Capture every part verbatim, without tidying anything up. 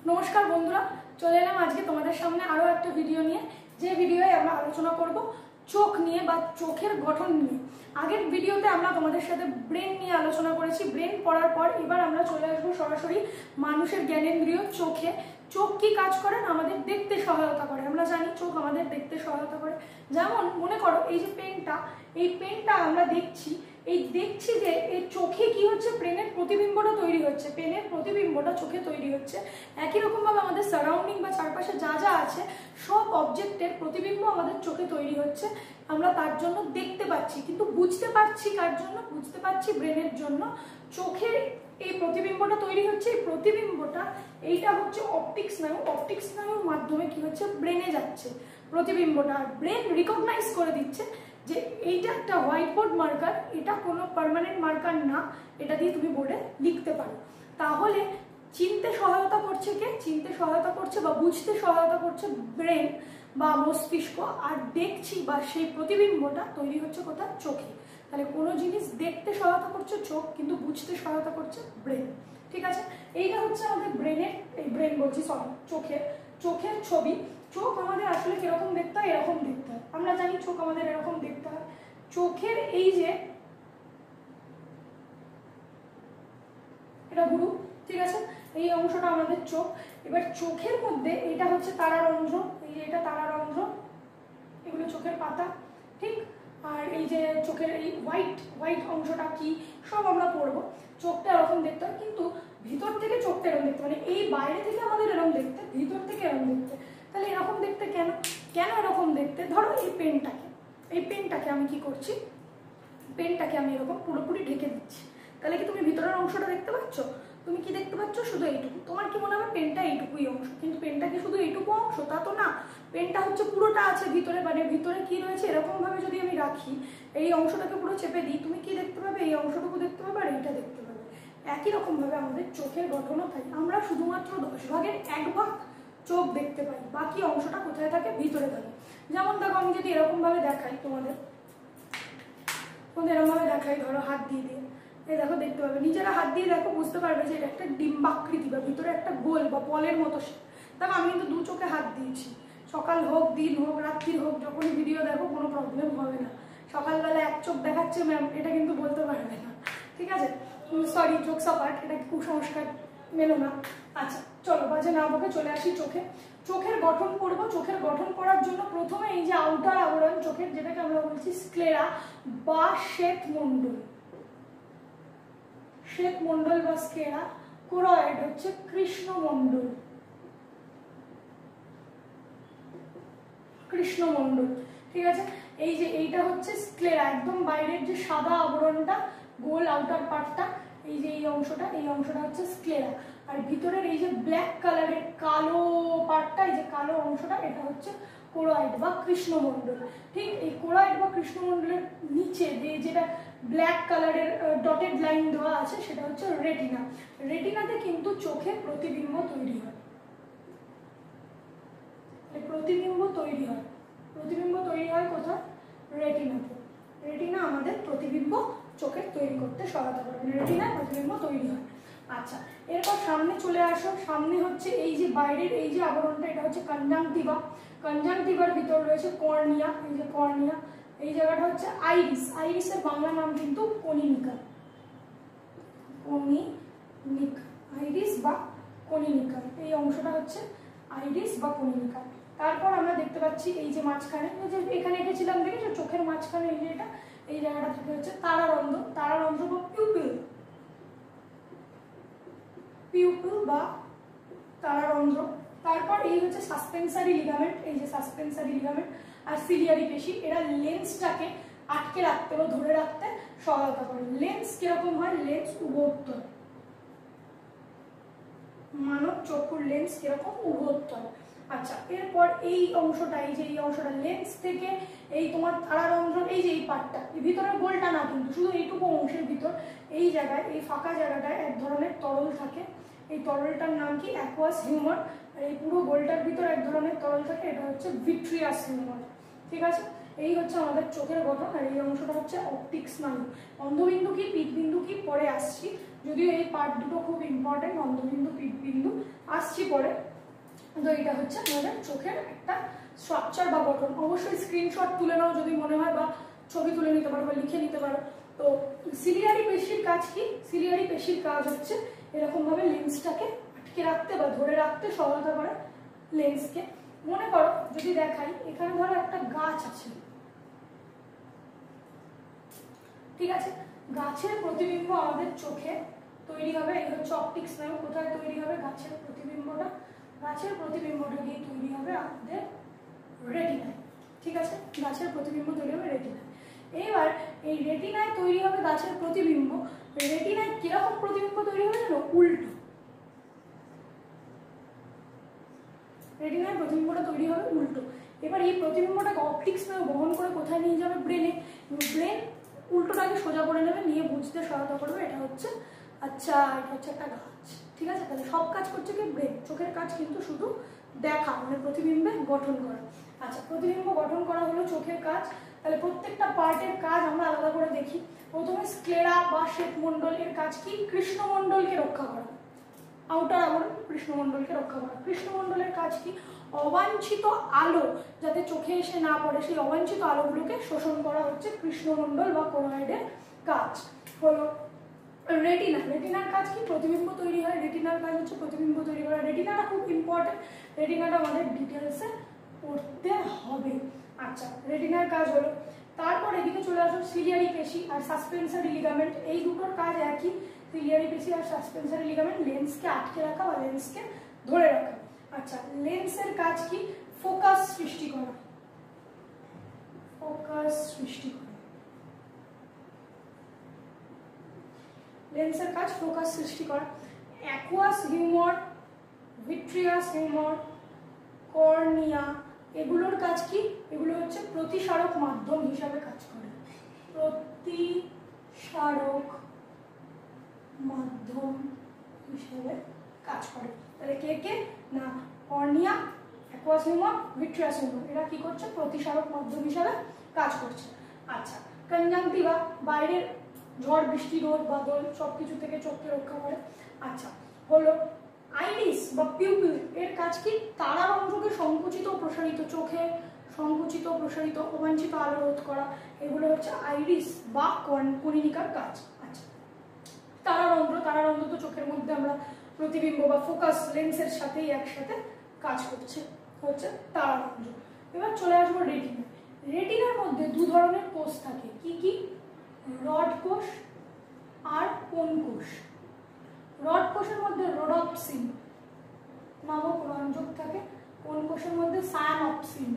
নমস্কার বন্ধুরা, চলে এলাম আজকে তোমাদের সামনে আরো একটা ভিডিও নিয়ে। যে ভিডিওয়ে আমরা আলোচনা করব চোখ নিয়ে বা চোখের গঠন নিয়ে। আগের ভিডিওতে আমরা তোমাদের সাথে ব্রেন নিয়ে আলোচনা করেছি। ব্রেন পড়ার পর এবার আমরা চলে আসবো সরাসরি মানুষের জ্ঞানেন্দ্রিয় চোখে। চোখ কি কাজ করে? না, আমাদের দেখতে সহায়তা করে। আমরা জানি চোখ আমাদের দেখতে সহায়তা করে। যেমন মনে করো এই যে পেনটা, এই পেনটা আমরা দেখছি, এই দেখছি যে এই চোখে কি হচ্ছে, পেনের প্রতিবিম্বটা তৈরি হচ্ছে, পেনের প্রতিবিম্বটা চোখে তৈরি হচ্ছে। একই রকম ভাবে আমাদের সারাউন্ডিং বা চারপাশে যা যা আছে সব অবজেক্টের প্রতিবিম্ব আমাদের চোখে তৈরি হচ্ছে। আমরা তার জন্য দেখতে পাচ্ছি, কিন্তু বুঝতে পারছি কার জন্য? বুঝতে পারছি ব্রেনের জন্য। চোখের এই প্রতিবিম্বটা তৈরি হচ্ছে, এই প্রতিবিম্বটা এইটা হচ্ছে অপটিক স্নায়ু। অপটিক স্নায়ুর মাধ্যমে কি হচ্ছে, ব্রেনে যাচ্ছে প্রতিবিম্বটা। আর ব্রেন রিকগনাইজ করে দিচ্ছে যে এইটা একটা হোয়াইট বোর্ড মার্কার, এটা কোনো পার্মানেন্ট মার্কার না, এটা দিয়ে তুমি বোর্ডে লিখতে পারো। তাহলে চিনতে সহায়তা করছে কে? চিনতে সহায়তা করছে বা বুঝতে সহায়তা করছে ব্রেন বা মস্তিষ্ক। আর দেখছি বা সেই প্রতিবিম্বটা তৈরি হচ্ছে কোথায়? চোখে। তাহলে কোনো জিনিস দেখতে সহায়তা করছে চোখ, কিন্তু বুঝতে সহায়তা করছে ব্রেন। ঠিক আছে, এইটা হচ্ছে আমাদের ব্রেনের, এই ব্রেন বলছি সরি চোখের চোখের ছবি। চোখ আমাদের আসলে কিরকম দেখতে হয়? এরকম দেখতে হয়। আমরা জানি চোখ আমাদের এরকম দেখতে হয়। চোখের এই যে এটা গুরু, ঠিক আছে, এই অংশটা আমাদের চোখ। এবার চোখের মধ্যে এটা হচ্ছে তারারন্ধ্র, এই যে এটা তারারন্ধ্র, এগুলো চোখের পাতা, ঠিক। আর এই যে চোখের এই হোয়াইট হোয়াইট অংশটা কি, সব আমরা পড়বো। চোখটা এরকম দেখতে হয়, কিন্তু ভিতর থেকে চোখটা এরকম দেখতে, মানে এই বাইরে থেকে আমাদের এরকম দেখতে, ভিতর থেকে এরকম দেখতে। তাহলে এরকম দেখতে কেন? কেন এরকম দেখতে? ধরো এই পেনটাকে, এই পেনটাকে আমি কি করছি, পেনটাকে আমি এরকম পুরোপুরি ঢেকে দিচ্ছি। তাহলে কি তুমি ভিতরের অংশটা দেখতে পাচ্ছ? তুমি কি দেখতে পাচ্ছ? শুধু এইটুকু। তোমার কি মনে হবে পেনটা এইটুকুই অংশ, কিন্তু পেনটা কি শুধু এইটুকু অংশ? তা তো না, পেনটা হচ্ছে পুরোটা আছে ভিতরে। মানে ভিতরে কি রয়েছে, এরকম ভাবে যদি আমি রাখি, এই অংশটাকে পুরো চেপে দিই, তুমি কি দেখতে পাবে? এই অংশটুকু দেখতে পাবে আর এইটা দেখতে পাবে। একই রকম ভাবে আমাদের চোখের গঠনও থাকে। আমরা শুধুমাত্র দশ ভাগের এক ভাগ চোখ দেখতে পাই, বাকি অংশটা কোথায় থাকে? ভিতরে থাকে। যেমন দেখো, আমি যদি এরকম ভাবে দেখাই তোমাদের, তোমাদের এরকম ভাবে দেখাই, ধরো হাত দিয়ে দিয়ে, এই দেখো, দেখতে পাবে, নিজেরা হাত দিয়ে দেখো, বুঝতে পারবে যে এটা একটা ডিম্বাকৃতি বা ভিতরে একটা গোল বা বলের মতো। দেখো আমি কিন্তু দু চোখে হাত দিয়েছি, সকাল হোক, দিন হোক, রাত্রি হোক, যখনই ভিডিও দেখো কোনো প্রবলেম হবে না। সকালবেলা এক চোখ দেখাচ্ছে ম্যাম, এটা কিন্তু বলতে পারবে না, ঠিক আছে। সরি, জোকস অ্যাপার্ট, এটা কুসংস্কার মেলো না। আচ্ছা চলো, বাজে না বকে চলে আসি চোখে। চোখের গঠন করবো। চোখের গঠন করার জন্য প্রথমে এই যে আউটার আবরণ চোখের, যেটাকে আমরা বলছি স্ক্লেরা বা শ্বেতমণ্ডল, শ্বেতমণ্ডল বা স্ক্লেরা, কোরয়েড হচ্ছে কৃষ্ণমণ্ডল, কৃষ্ণমণ্ডল, ঠিক আছে। এই যে এইটা হচ্ছে স্ক্লেরা, একদম বাইরের যে সাদা আবরণটা, গোল আউটার পার্টটা, এই যে এই অংশটা, এই অংশটা হচ্ছে স্ক্লেরা। আর ভিতরের এই যে ব্ল্যাক কালারের কালো পার্টটা, এই যে কালো অংশটা, এটা হচ্ছে কোরয়েড বা কৃষ্ণমণ্ডল, ঠিক। এই কোরয়েড বা কৃষ্ণমণ্ডলের নিচে যে যেটা ব্ল্যাক কালারের ডটেড লাইন দেওয়া আছে, সেটা হচ্ছে রেটিনা। রেটিনাতে কিন্তু চোখের প্রতিবিম্ব তৈরি হয়, প্রতিবিম্ব তৈরি হয়, প্রতিবিম্ব তৈরি হয় কোথায়? রেটিনাতে। রেটিনা আমাদের প্রতিবিম্ব চোখের তৈরি করতে সহায়তা করে, রেটিনায় প্রতিবিম্ব তৈরি হয়। আচ্ছা, এরপর সামনে চলে আসো। সামনে হচ্ছে এই যে বাইরের এই যে আবরণটা, এটা হচ্ছে কনজাংটিভা। কনজাংটিভার ভিতর রয়েছে কর্নিয়া, এই যে কর্নিয়া। এই জায়গাটা হচ্ছে আইরিস। আইরিসের বাংলা নাম কিন্তু কনিনিকা, কনিনিকা, আইরিস বা কনিনিকা, এই অংশটা হচ্ছে আইরিস বা কনিনিকা। তারপর আমরা দেখতে পাচ্ছি এই যে মাঝখানে, যে এখানে এঁকেছিলাম দেখেছো, চোখের মাঝখানে এই যে এটা, এই জায়গাটা থেকে হচ্ছে তারারন্ধ্র, তারারন্ধ্র বা পিউপিল, পিউপিল বা তারারন্ধ্র। তারপর এই হচ্ছে সাসপেন্সারি লিগামেন্ট, এই যে সাসপেন্সারি লিগামেন্ট আর সিলিয়ারি পেশি, এরা লেন্সটাকে আটকে রাখতে বা ধরে রাখতে সহায়তা করে। লেন্স কিরকম হয়? লেন্স উভোত্তর, মানব চক্ষুর লেন্স কিরকম? উভোত্তর। আচ্ছা, এরপর এই অংশটা, এই যে এই অংশটা, লেন্স থেকে এই তোমার তারারন্ধ্র, এই যে এই পার্টটা, এই ভিতরের গোলটা না, কিন্তু শুধু এইটুকু অংশের ভিতর, এই জায়গায়, এই ফাঁকা জায়গাটায় এক ধরনের তরল থাকে। এই তরলটার নাম কি? Aqueous humour. আর এই পুরো গোলটার ভিতর এক ধরনের তরল থাকে, এটা হচ্ছে ভিট্রিয়াস হিউমার, ঠিক আছে। এই হচ্ছে আমাদের চোখের গঠন। আর এই অংশটা হচ্ছে অপটিক স্নায়ু। অন্ধবিন্দু কি, পিতবিন্দু কি, পরে আসছি, যদিও এই পার্ট দুটো খুব ইম্পর্টেন্ট, অন্ধবিন্দু, পিতবিন্দু। আসছি পরে। তো এটা হচ্ছে আমাদের চোখের একটা স্ট্রাকচার বা গঠন। অবশ্যই স্ক্রিনশট তুলে নাও যদি মনে হয়, বা ছবি তুলে নিতে পারো বা লিখে নিতে পারো। তো সিলিয়ারি পেশির কাজ কি? সিলিয়ারি পেশির কাজ হচ্ছে এরকম ভাবে লেন্সটাকে আটকে রাখতে বা ধরে রাখতে সহায়তা করে লেন্সকে। মনে করো যদি দেখাই, এখানে ধরো একটা গাছ আছে, ঠিক আছে, গাছের প্রতিবিম্ব আমাদের চোখে তৈরি হবে। এই হচ্ছে অপটিক স্নায়ু। কোথায় তৈরি হবে? গাছের প্রতিবিম্বটা, গাছের প্রতিবিম্বটা গিয়ে তৈরি হবে আমাদের রেটিনায়, ঠিক আছে, গাছের প্রতিবিম্ব তৈরি হবে রেটিনায়। এইবার এই রেটিনায় তৈরি হবে গাছের প্রতিবিম্ব। রেটিনায় কিরকম প্রতিবিম্ব তৈরি হবে জানো? উল্টো। রেটিনায় প্রতিবিম্বটা তৈরি হবে উল্টো। এবার এই প্রতিবিম্বটাকে অপটিক স্নায়ু বহন করে কোথায় নিয়ে যাবে? ব্রেনে। ব্রেন উল্টোটাকে সোজা করে নেবে, নিয়ে বুঝতে সহায়তা করবে এটা হচ্ছে, আচ্ছা এটা হচ্ছে একটা গাছ, ঠিক আছে। তাহলে সব কাজ করছে কি? ব্রেন। চোখের কাজ কিন্তু শুধু দেখা, মানে প্রতিবিম্বে গঠন করা। আচ্ছা, প্রতিবিম্ব গঠন করা হলো চোখের কাজ। তাহলে প্রত্যেকটা পার্টের কাজ আমরা আলাদা করে দেখি। প্রথমে স্ক্লেরা বা শ্বেতমণ্ডল, এর কাজ কি? কৃষ্ণমণ্ডলকে রক্ষা করা, আউটার আবরণ কৃষ্ণমণ্ডলকে রক্ষা করা। কৃষ্ণমণ্ডলের কাজ কি? অবাঞ্ছিত আলো যাতে চোখে এসে না পড়ে, সেই অবাঞ্ছিত আলোগুলোকে শোষণ করা হচ্ছে কৃষ্ণমণ্ডল বা কোরয়েডের কাজ। হলো রেটিনা। রেটিনার কাজ কি? প্রতিবিম্ব তৈরি হয়। রেটিনার কাজ হচ্ছে প্রতিবিম্ব তৈরি করা। রেটিনাটা খুব ইম্পর্টেন্ট, রেটিনাটা আমাদের ডিটেলসে পড়তে হবে। আচ্ছা, রেটিনার কাজ হলো। তারপর এদিকে চলে আসো সিলিয়ারি পেশি আর সাসপেন্সারি লিগামেন্ট। এই দুটোর কাজ একই। সিলিয়ারি পেশি আর সাসপেন্সারি লিগামেন্ট লেন্সকে আটকে রাখা বা লেন্সকে ধরে রাখা। আচ্ছা, লেন্সের কাজ কি? ফোকাস সৃষ্টি করা, ফোকাস সৃষ্টি করা। লেন্সের কাজ ফোকাস সৃষ্টি করা। Aqueous humour, vitreous humour, cornea, এগুলোর কাজ কি? এগুলো হচ্ছে প্রতিসারক মাধ্যম হিসাবে কাজ করে। প্রতিসারক মাধ্যম হিসাবে কাজ করে। তাহলে কে কে? না, cornea, aqueous humour, vitreous humour, এরা কি করছে? প্রতিসারক মাধ্যম হিসাবে কাজ করছে। আচ্ছা, কনজাংটিভা বাইরের ঝড় বৃষ্টি রোদ বাদল সবকিছু থেকে চোখকে রক্ষা করে। আচ্ছা, হলো আইরিস বা পিউপিল, এর কাজ কি? তারারন্ধ্রকে সংকুচিত ও প্রসারিত, চোখে সংকুচিত প্রসারিত অবাঞ্ছিত আলো রোধ করা, এগুলো হচ্ছে আইরিস বা কর্নিকার কাজ। আচ্ছা, তারারন্ধ্র, তারারন্ধ্র তো চোখের মধ্যে আমরা প্রতিবিম্ব বা ফোকাস লেন্সের সাথেই একসাথে কাজ করছে, হচ্ছে তারারন্ধ্র। এবার চলে আসবো রেটিনা। রেটিনার মধ্যে দু ধরনের কোষ থাকে, কি কি? রড কোষ আর কোন কোষ। রড কোষের মধ্যে রোডোপ্সিন নামক রঞ্জক থাকে, কোন কোষের মধ্যে সায়ানপসিন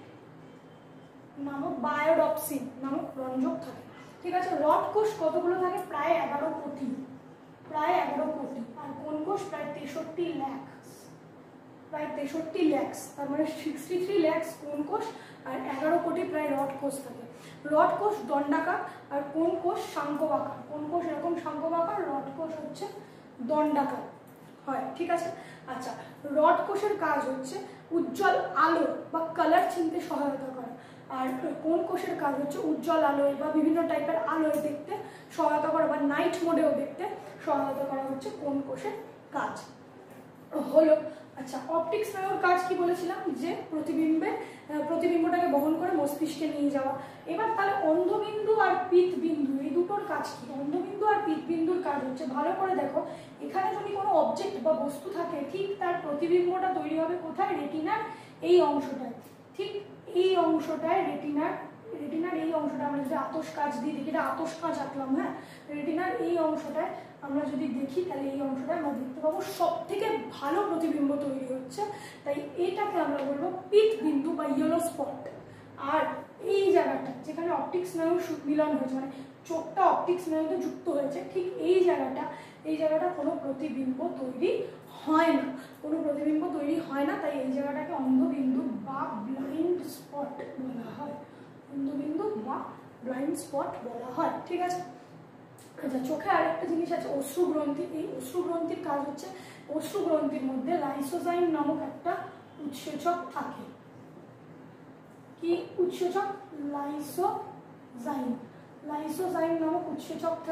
নামক বায়োডপসিন নামক রঞ্জক থাকে, ঠিক আছে। রড কোষ কতগুলো থাকে? প্রায় এগারো কোটি, প্রায় এগারো কোটি। আর কোন কোষ? প্রায় তেষট্টি লাখ, প্রায় তেষট্টি ল্যাক্স, তার মানে সিক্সটি থ্রি ল্যাক্স কোন কোষ আর এগারো কোটি প্রায় রড কোষ থাকে। রড কোষ দণ্ডাকার আর কোন কোষ শাঙ্কবাকার। কোন কোষ এরকম শাঙ্কবাকার, রড কোষ হচ্ছে দণ্ডাকার হয়, ঠিক আছে। আচ্ছা, রড কোষের কাজ হচ্ছে উজ্জ্বল আলো বা কালার চিনতে সহায়তা করা। আর কোন কোষের কাজ হচ্ছে উজ্জ্বল আলোয় বা বিভিন্ন টাইপের আলোয় দেখতে সহায়তা করা বা নাইট মোডেও দেখতে সহায়তা করা হচ্ছে কোন কোষের কাজ। হলো আচ্ছা, অপটিক স্নায়ুর কাজ কি বলেছিলাম? যে প্রতিবিম্বে প্রতিবিম্বটাকে বহন করে মস্তিষ্কে নিয়ে যাওয়া। এবার তাহলে অন্ধবিন্দু আর পিতবিন্দু, এই দুটোর কাজ কি? অন্ধবিন্দু আর পিতবিন্দুর কাজ হচ্ছে, ভালো করে দেখো, এখানে যদি কোনো অবজেক্ট বা বস্তু থাকে, ঠিক তার প্রতিবিম্বটা তৈরি হবে কোথায়? রেটিনার এই অংশটায়, ঠিক এই অংশটায় রেটিনার রেটিনার এই অংশটা আমরা যদি আতস কাঁচ দিয়ে দেখি, এটা আতস কাঁচ আঁকলাম, হ্যাঁ, রেটিনার এই অংশটায় আমরা যদি দেখি তাহলে এই অংশটা আমরা দেখতে পাবো সব থেকে ভালো প্রতিবিম্ব তৈরি হচ্ছে, তাই এটাকে আমরা বলবো পিত বিন্দু বা ইয়েলো স্পট। আর এই জায়গাটা যেখানে অপটিক স্নায়ু মিলন হয়েছে, মানে চোখটা অপটিক স্নায়ুতে যুক্ত হয়েছে, ঠিক এই জায়গাটা এই জায়গাটা কোনো প্রতিবিম্ব তৈরি হয় না, কোনো প্রতিবিম্ব তৈরি হয় না, তাই এই জায়গাটাকে অন্ধবিন্দু বা ব্লাইন্ড স্পট বলা হয়, অন্ধবিন্দু বা ব্লাইন্ড স্পট বলা হয়, ঠিক আছে। আচ্ছা, চোখে আরেকটা জিনিস আছে অশ্রু গ্রন্থি। এই অশ্রু গ্রন্থির কাজ হচ্ছে, অশ্রু গ্রন্থির মধ্যে লাইসোজাইম নামক একটা উৎসেচক থাকে। কি উৎসেচক? লাইসোজাইম। লাইসোজাইম নামক উৎসেচক থাকে।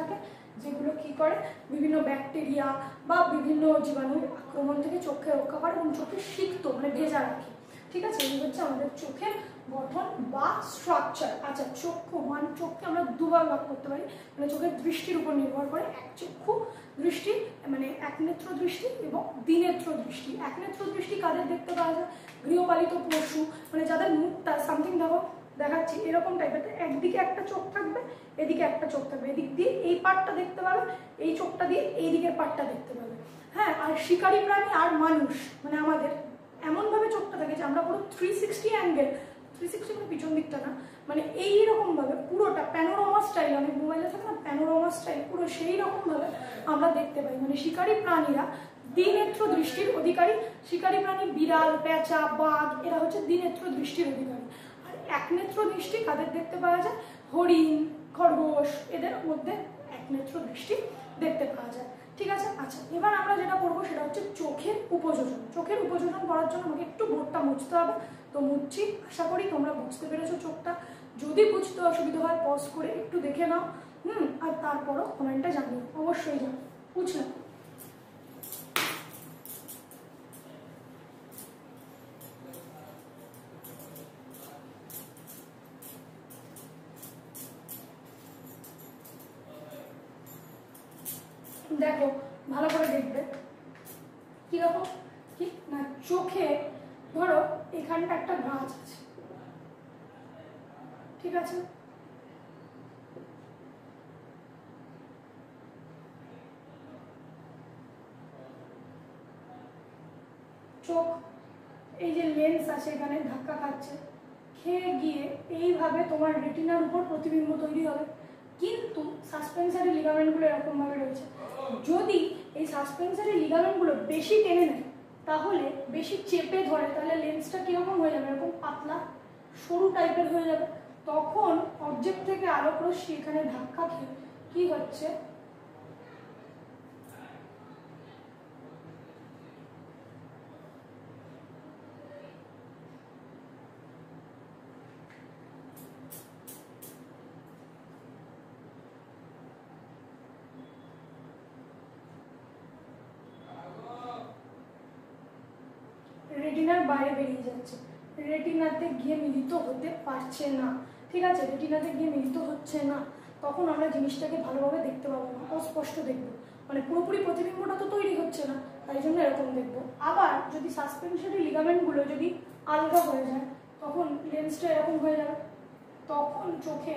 যেগুলো কি করে বিভিন্ন ব্যাকটেরিয়া বা বিভিন্ন জীবাণুর আক্রমণ থেকে চোখকে রক্ষা করে এবং চোখে সিক্ত মানে ভেজা রাখে। ঠিক আছে, এই হচ্ছে আমাদের চোখের গঠন বা স্ট্রাকচার। আচ্ছা, চক্ষু মানে চোখকে আমরা দুবার ভাগ করতে পারি, মানে চোখের দৃষ্টির উপর নির্ভর করে এক চক্ষু দৃষ্টি মানে একনেত্র দৃষ্টি এবং দ্বিনেত্র দৃষ্টি। একনেত্র দৃষ্টি কাদের দেখতে পাওয়া যায়? গৃহপালিত পশু, মানে যাদের মুখটা সামথিং দেখো দেখাচ্ছি এরকম টাইপের, একদিকে একটা চোখ থাকবে, এদিকে একটা চোখ থাকবে, এদিক দিয়ে এই পার্টটা দেখতে পাবে, এই চোখটা দিয়ে এই দিকের পার্টটা দেখতে পাবে। হ্যাঁ, আর শিকারী প্রাণী আর মানুষ মানে আমাদের এমনভাবে চোখটা থাকে যে আমরা পুরো three sixty angle, three sixty মানে পিছন দিকটা না, মানে এইরকমভাবে পুরোটা প্যানোরামা স্টাইল, অনেক মোবাইলে থাকে না প্যানোরামা স্টাইল, পুরো সেই রকমভাবে আমরা দেখতে পাই। মানে শিকারী প্রাণীরা দ্বিনেত্র দৃষ্টির অধিকারী। শিকারী প্রাণী বিড়াল, পেঁচা, বাঘ এরা হচ্ছে দ্বিনেত্র দৃষ্টির অধিকারী। আর একনেত্র দৃষ্টি কাদের দেখতে পাওয়া যায়? হরিণ, খরগোশ, এদের মধ্যে একনেত্র দৃষ্টি দেখতে পাওয়া যায়। ঠিক আছে, আচ্ছা এবার আমরা যেটা করবো সেটা হচ্ছে চোখের উপযোজন। চোখের উপযোজন করার জন্য আমাকে একটু বোর্ডটা মুছতে হবে, তো মুছছি। আশা করি তোমরা বুঝতে পেরেছো চোখটা। যদি বুঝতে অসুবিধা হয় পজ করে একটু দেখে নাও, হুম আর তারপরও কমেন্টটা জানিও, অবশ্যই জানো। বুঝলাম? দেখো ভালো করে দেখবে কিরকম কি না, চোখে ধরো এখানটা একটা ভাঁজ আছে, ঠিক আছে, চোখ এই যে লেন্স আছে এখানে ধাক্কা খাচ্ছে, খেয়ে গিয়ে এইভাবে তোমার রেটিনার উপর প্রতিবিম্ব তৈরি হবে। কিন্তু সাসপেন্সারি লিগামেন্টগুলো এরকমভাবে রয়েছে, যদি এই সাসপেন্সারি লিগামেন্টগুলো বেশি টেনে নেয় তাহলে বেশি চেপে ধরে, তাহলে লেন্সটা কীরকম হয়ে যাবে? এরকম পাতলা সরু টাইপের হয়ে যাবে। তখন অবজেক্ট থেকে আলোক রশ্মি এখানে ধাক্কা খেয়ে কি হচ্ছে, রেটিনার বাইরে বেরিয়ে যাচ্ছে, রেটিনাতে গিয়ে মিলিত হতে পারছে না। ঠিক আছে, রেটিনাতে গিয়ে মিলিত হচ্ছে না, তখন আমরা জিনিসটাকে ভালোভাবে দেখতে পাবো না, অস্পষ্ট দেখবো, মানে পুরোপুরি প্রতিবিম্বটা তো তৈরি হচ্ছে না, তাই জন্য এরকম দেখবো। আবার যদি সাসপেনশনারি লিগামেন্টগুলো যদি আলগা হয়ে যায় তখন লেন্সটা এরকম হয়ে যাবে, তখন চোখে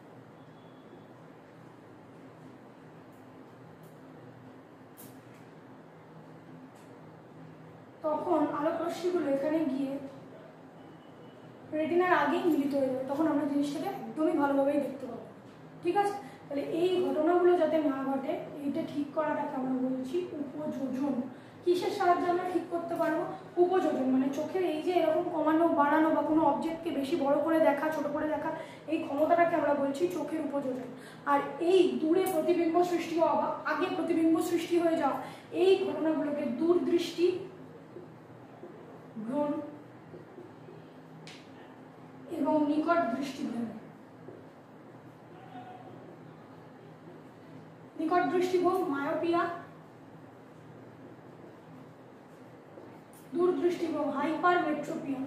তখন আলোক রশ্মিগুলো এখানে গিয়ে রেটিনার আগেই মিলিত হয়ে যাবে, তখন আমরা জিনিসটাকে একদমই ভালোভাবেই দেখতে পাবো। ঠিক আছে, তাহলে এই ঘটনাগুলো যাতে না ঘটে এইটা ঠিক করাটাকে আমরা বলছি উপযোজন। কিসের সাহায্যে আমরা ঠিক করতে পারবো? উপযোজন, মানে চোখের এই যে এরকম কমানো বাড়ানো বা কোনো অবজেক্টকে বেশি বড় করে দেখা ছোট করে দেখা, এই ক্ষমতাটাকে আমরা বলছি চোখের উপযোজন। আর এই দূরে প্রতিবিম্ব সৃষ্টি হওয়া বা আগে প্রতিবিম্ব সৃষ্টি হয়ে যাওয়া, এই ঘটনাগুলোকে দূরদৃষ্টি ভ্রণ এবং নিকট দৃষ্টিভ্রম। নিকট দৃষ্টিভ্রম মায়োপিয়া, দূরদৃষ্টিভ্রম হাইপারমেট্রোপিয়া।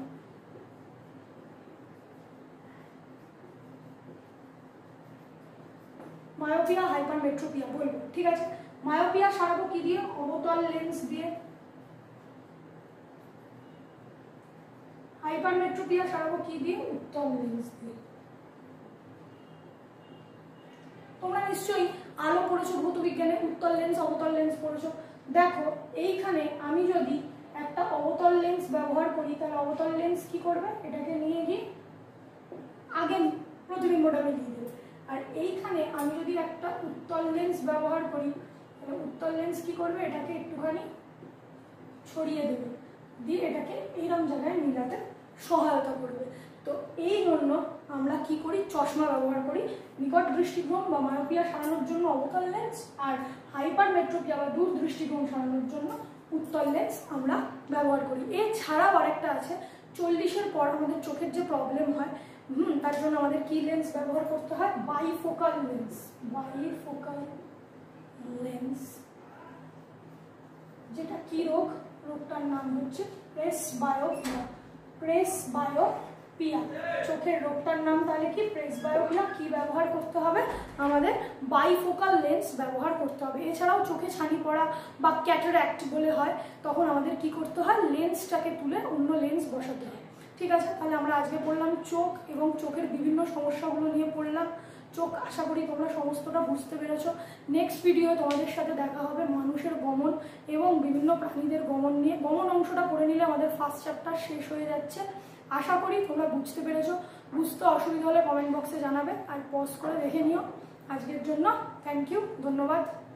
মায়োপিয়া হাইপারমেট্রোপিয়া বলবো, ঠিক আছে। মায়োপিয়া সারাবো কি দিয়ে? অবতল লেন্স দিয়ে। হাইপারমেট্রোপিয়া সারাবো কি দিয়ে? উত্তল লেন্স দিয়ে। তোমরা নিশ্চয়ই আলো পড়েছো ভৌত বিজ্ঞানে, উত্তল লেন্স অবতল লেন্স পড়েছো। দেখো এইখানে আমি যদি একটা অবতল লেন্স ব্যবহার করি তাহলে অবতল লেন্স কি করবে? এটাকে নিয়ে গিয়ে আগে প্রতিবিম্বটা মিলিয়ে দেবে। আর এইখানে আমি যদি একটা উত্তল লেন্স ব্যবহার করি তাহলে উত্তল লেন্স কি করবে? এটাকে একটুখানি ছড়িয়ে দেবে, দিয়ে এটাকে এইরকম জায়গায় মিলাতে সহায়তা করবে। তো এই জন্য আমরা কি করি? চশমা ব্যবহার করি নিকট দৃষ্টিভ্রম বা মায়োপিয়া সারানোর জন্য অবতল লেন্স, আর হাইপারমেট্রোপিয়া বা দূর দৃষ্টিভ্রম সারানোর জন্য উত্তল লেন্স আমরা ব্যবহার করি। এছাড়াও আরেকটা আছে, চল্লিশের পর আমাদের চোখের যে প্রবলেম হয় হুম তার জন্য আমাদের কি লেন্স ব্যবহার করতে হয়? Bifocal lens. বাইফোকাল লেন্স, যেটা কি রোগ, রোগটার নাম হচ্ছে প্রেসবায়োপিয়া। প্রেসবায়োপিয়া চোখের রোগটার নাম তাহলে কি প্রেসবায়োপিয়া। কি ব্যবহার করতে হবে, আমাদের বাইফোকাল লেন্স ব্যবহার করতে হবে। এছাড়াও চোখে ছানি পড়া বা ক্যাটারাক্ট বলে হয়, তখন আমাদের কি করতে হয়, লেন্সটাকে তুলে অন্য লেন্স বসাতে হয়। ঠিক আছে, তাহলে আমরা আজকে পড়লাম চোখ এবং চোখের বিভিন্ন সমস্যাগুলো নিয়ে পড়লাম। চোখ আশা করি তোমরা সমস্তটা বুঝতে পেরেছো। নেক্সট ভিডিও তোমাদের সাথে দেখা হবে মানুষের গমন এবং বিভিন্ন প্রাণীদের গমন নিয়ে। গমন অংশটা পড়ে নিলে আমাদের ফার্স্ট চ্যাপ্টার শেষ হয়ে যাচ্ছে। আশা করি তোমরা বুঝতে পেরেছো। বুঝতে অসুবিধা হলে কমেন্ট বক্সে জানাবে, আর পজ করে দেখে নিও। আজকের জন্য থ্যাংক ইউ, ধন্যবাদ।